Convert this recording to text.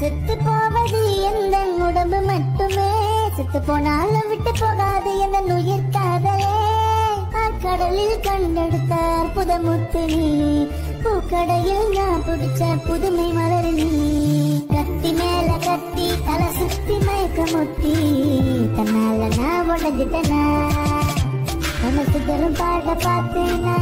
செத்து போவது எந்த உடம்பு மட்டுமே, செத்து போனாலும் விட்டு போகாது எந்த உயிர் காதலே. கடலில் கண்டெடுத்த அற்புத முத்து நீ, பூக்கடையில் நான் பிடிச்ச புதுமை மலர் நீ. கத்தி மேல கத்தி தலை சுத்தி மயக்க முத்தி, தன்னால நான் உடஞ்சிட்டனா. மனசு தரும் பாட பார்த்து